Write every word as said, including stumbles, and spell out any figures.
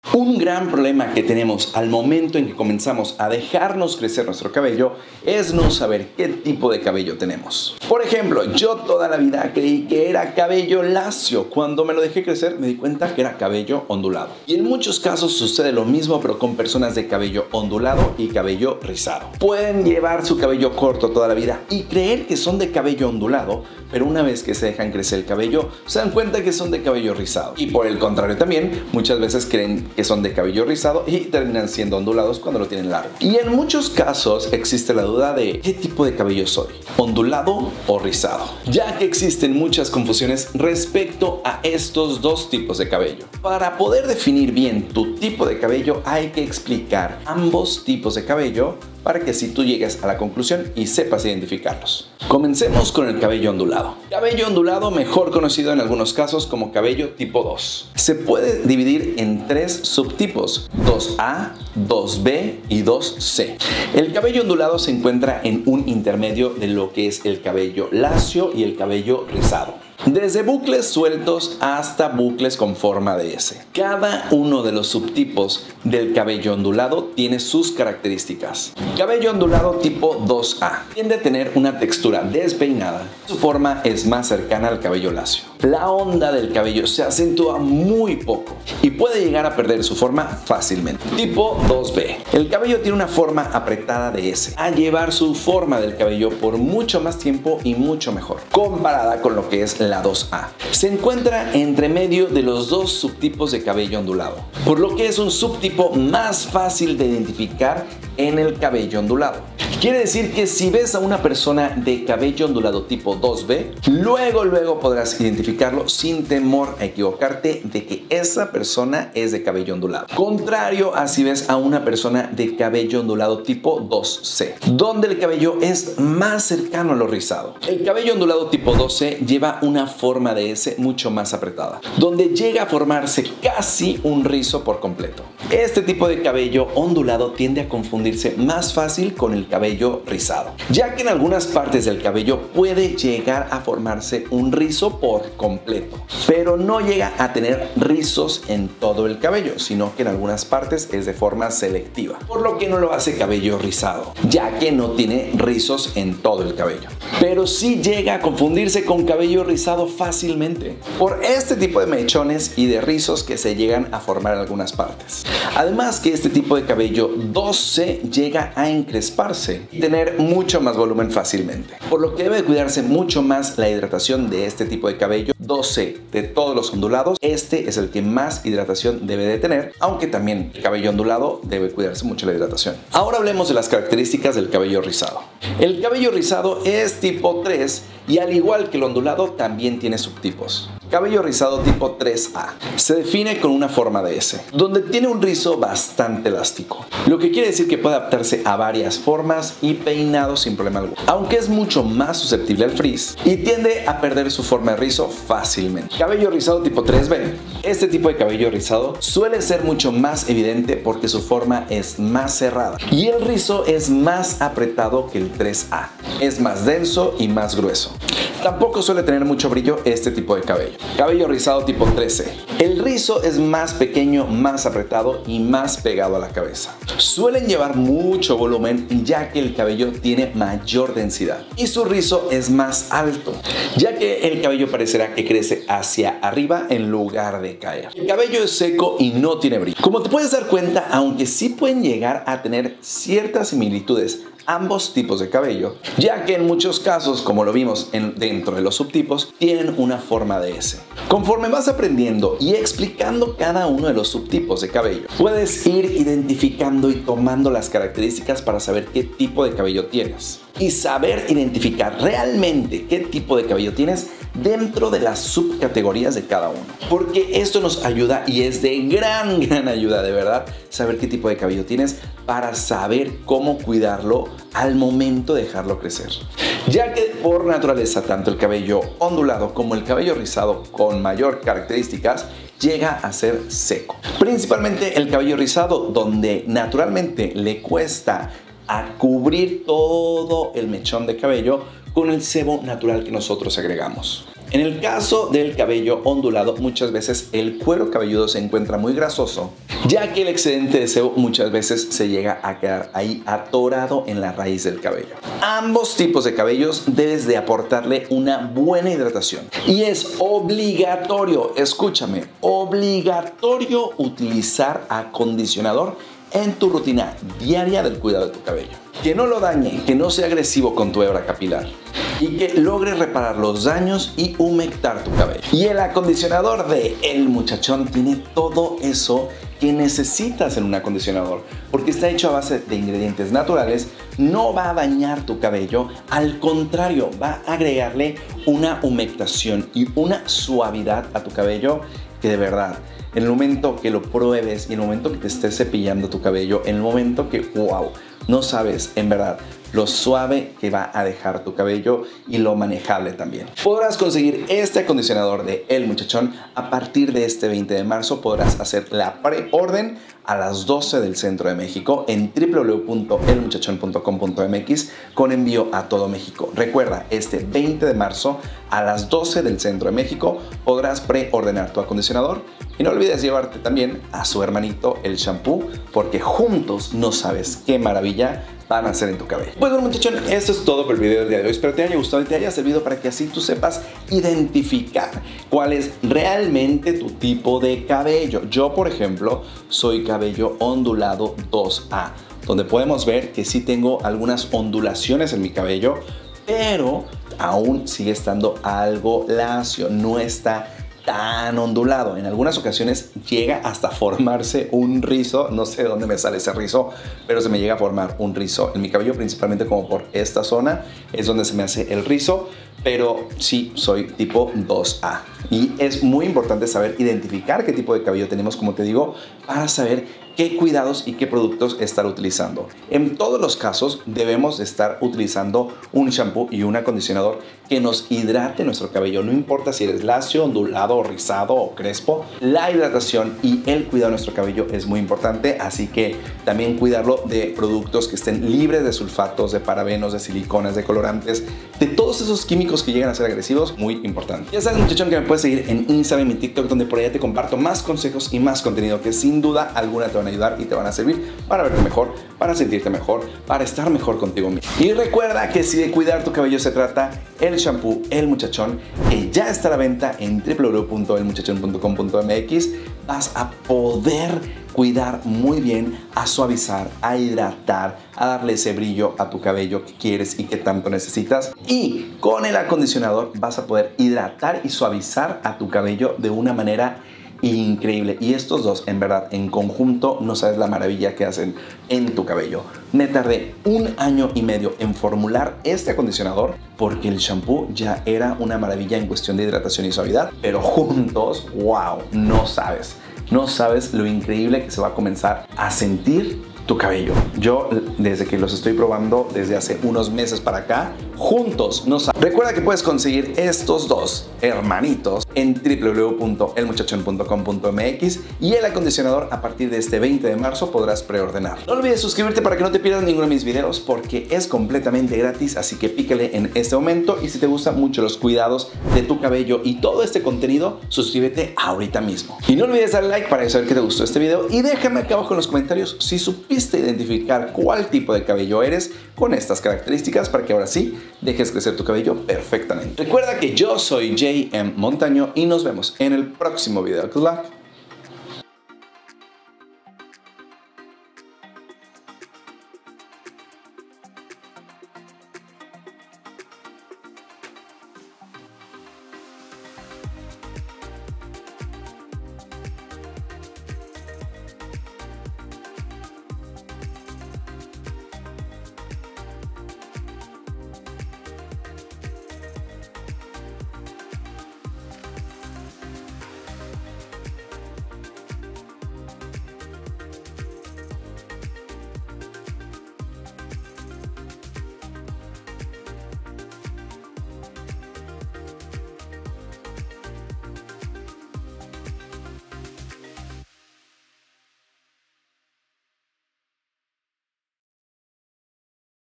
Un gran problema que tenemos al momento en que comenzamos a dejarnos crecer nuestro cabello es no saber qué tipo de cabello tenemos. Por ejemplo, yo toda la vida creí que era cabello lacio. Cuando me lo dejé crecer me di cuenta que era cabello ondulado. Y en muchos casos sucede lo mismo, pero con personas de cabello ondulado y cabello rizado. Pueden llevar su cabello corto toda la vida y creer que son de cabello ondulado, pero una vez que se dejan crecer el cabello se dan cuenta que son de cabello rizado. Y por el contrario también, muchas veces creen que son de cabello rizado y terminan siendo ondulados cuando lo tienen largo. Y en muchos casos existe la duda de ¿qué tipo de cabello soy? ¿Ondulado o rizado? Ya que existen muchas confusiones respecto a estos dos tipos de cabello. Para poder definir bien tu tipo de cabello hay que explicar ambos tipos de cabello para que así tú llegues a la conclusión y sepas identificarlos. Comencemos con el cabello ondulado. Cabello ondulado, mejor conocido en algunos casos como cabello tipo dos. Se puede dividir en tres subtipos, dos A, dos B y dos C. El cabello ondulado se encuentra en un intermedio de lo que es el cabello lacio y el cabello rizado. Desde bucles sueltos hasta bucles con forma de S. Cada uno de los subtipos del cabello ondulado tiene sus características. Cabello ondulado tipo dos A tiende a tener una textura despeinada. Su forma es más cercana al cabello lacio. La onda del cabello se acentúa muy poco y puede llegar a perder su forma fácilmente. Tipo dos B. El cabello tiene una forma apretada de S, a llevar su forma del cabello por mucho más tiempo y mucho mejor, comparada con lo que es la dos A. Se encuentra entre medio de los dos subtipos de cabello ondulado, por lo que es un subtipo más fácil de identificar en el cabello ondulado. Quiere decir que si ves a una persona de cabello ondulado tipo dos B, luego luego podrás identificarlo sin temor a equivocarte de que esa persona es de cabello ondulado. Contrario a si ves a una persona de cabello ondulado tipo dos C, donde el cabello es más cercano a lo rizado. El cabello ondulado tipo dos C lleva una forma de S mucho más apretada, donde llega a formarse casi un rizo por completo. Este tipo de cabello ondulado tiende a confundirse más fácil con el cabello rizado, ya que en algunas partes del cabello puede llegar a formarse un rizo por completo, pero no llega a tener rizos en todo el cabello, sino que en algunas partes es de forma selectiva, por lo que no lo hace cabello rizado, ya que no tiene rizos en todo el cabello, pero sí llega a confundirse con cabello rizado fácilmente por este tipo de mechones y de rizos que se llegan a formar en algunas partes. Además que este tipo de cabello dos C llega a encresparse y tener mucho más volumen fácilmente, por lo que debe cuidarse mucho más la hidratación de este tipo de cabello dos C. De todos los ondulados, este es el que más hidratación debe de tener, aunque también el cabello ondulado debe cuidarse mucho la hidratación. Ahora hablemos de las características del cabello rizado. El cabello rizado es tipo tres y al igual que el ondulado también tiene subtipos. Cabello rizado tipo tres A se define con una forma de S, donde tiene un rizo bastante elástico, lo que quiere decir que puede adaptarse a varias formas y peinados sin problema alguno, aunque es mucho más susceptible al frizz y tiende a perder su forma de rizo fácilmente. Cabello rizado tipo tres B. Este tipo de cabello rizado suele ser mucho más evidente porque su forma es más cerrada y el rizo es más apretado que el tres A. Es más denso y más grueso. Tampoco suele tener mucho brillo este tipo de cabello. Cabello rizado tipo tres C. El rizo es más pequeño, más apretado y más pegado a la cabeza. Suelen llevar mucho volumen ya que el cabello tiene mayor densidad y su rizo es más alto, ya que el cabello parecerá que crece hacia arriba en lugar de caer. El cabello es seco y no tiene brillo. Como te puedes dar cuenta, aunque sí pueden llegar a tener ciertas similitudes ambos tipos de cabello, ya que en muchos casos, como lo vimos en, dentro de los subtipos, tienen una forma de S. Conforme vas aprendiendo y explicando cada uno de los subtipos de cabello, puedes ir identificando y tomando las características para saber qué tipo de cabello tienes y saber identificar realmente qué tipo de cabello tienes dentro de las subcategorías de cada uno, porque esto nos ayuda y es de gran gran ayuda de verdad saber qué tipo de cabello tienes para saber cómo cuidarlo al momento de dejarlo crecer, ya que por naturaleza tanto el cabello ondulado como el cabello rizado con mayor características llega a ser seco, principalmente el cabello rizado, donde naturalmente le cuesta a cubrir todo el mechón de cabello con el sebo natural que nosotros agregamos. En el caso del cabello ondulado, muchas veces el cuero cabelludo se encuentra muy grasoso, ya que el excedente de sebo muchas veces se llega a quedar ahí atorado en la raíz del cabello. Ambos tipos de cabellos debes de aportarle una buena hidratación y es obligatorio, escúchame, obligatorio utilizar acondicionador en tu rutina diaria del cuidado de tu cabello. Que no lo dañe, que no sea agresivo con tu hebra capilar y que logre reparar los daños y humectar tu cabello. Y el acondicionador de El Muchachón tiene todo eso que necesitas en un acondicionador, porque está hecho a base de ingredientes naturales, no va a dañar tu cabello, al contrario, va a agregarle una humectación y una suavidad a tu cabello que de verdad, en el momento que lo pruebes y en el momento que te estés cepillando tu cabello, en el momento que, wow, no sabes en verdad lo suave que va a dejar tu cabello y lo manejable también. Podrás conseguir este acondicionador de El Muchachón a partir de este veinte de marzo. Podrás hacer la preorden a las doce del centro de México en w w w punto el muchachón punto com punto m x con envío a todo México. Recuerda, este veinte de marzo a las doce del centro de México podrás preordenar tu acondicionador y no olvides llevarte también a su hermanito el shampoo, porque juntos no sabes qué maravilla van a hacer en tu cabello. Bueno, muchachón, esto es todo por el video del día de hoy. Espero te haya gustado y te haya servido para que así tú sepas identificar cuál es realmente tu tipo de cabello. Yo, por ejemplo, soy cabello ondulado dos A, donde podemos ver que sí tengo algunas ondulaciones en mi cabello, pero aún sigue estando algo lacio, no está tan ondulado. En algunas ocasiones llega hasta formarse un rizo, no sé de dónde me sale ese rizo, pero se me llega a formar un rizo en mi cabello, principalmente como por esta zona es donde se me hace el rizo, pero sí soy tipo dos A. Y es muy importante saber identificar qué tipo de cabello tenemos, como te digo, para saber qué cuidados y qué productos estar utilizando. En todos los casos debemos estar utilizando un shampoo y un acondicionador que nos hidrate nuestro cabello. No importa si eres lacio, ondulado, rizado o crespo, la hidratación y el cuidado de nuestro cabello es muy importante, así que también cuidarlo de productos que estén libres de sulfatos, de parabenos, de siliconas, de colorantes, de todos esos químicos que llegan a ser agresivos, muy importante. Ya sabes, muchachón, que me puedes seguir en Instagram y TikTok, donde por allá te comparto más consejos y más contenido que sin duda alguna te van a ayudar y te van a servir para verte mejor, para sentirte mejor, para estar mejor contigo mismo. Y recuerda que si de cuidar tu cabello se trata, el shampoo El Muchachón, que ya está a la venta en w w w punto el muchachón punto com punto m x, vas a poder cuidar muy bien, a suavizar, a hidratar, a darle ese brillo a tu cabello que quieres y que tanto necesitas. Y con el acondicionador vas a poder hidratar y suavizar a tu cabello de una manera increíble. Y estos dos, en verdad, en conjunto, no sabes la maravilla que hacen en tu cabello. Me tardé un año y medio en formular este acondicionador porque el shampoo ya era una maravilla en cuestión de hidratación y suavidad, pero juntos, wow, no sabes. No sabes lo increíble que se va a comenzar a sentir tu cabello. Yo, desde que los estoy probando desde hace unos meses para acá, juntos no sabes. Recuerda que puedes conseguir estos dos hermanitos en w w w punto el muchachón punto com punto m x y el acondicionador a partir de este veinte de marzo podrás preordenar. No olvides suscribirte para que no te pierdas ninguno de mis videos porque es completamente gratis, así que pícale en este momento y si te gustan mucho los cuidados de tu cabello y todo este contenido, suscríbete ahorita mismo. Y no olvides darle like para saber que te gustó este video y déjame acá abajo en los comentarios si supiste identificar cuál tipo de cabello eres con estas características para que ahora sí dejes crecer tu cabello perfectamente. Recuerda que yo soy J M Montaño y nos vemos en el próximo video. Good luck.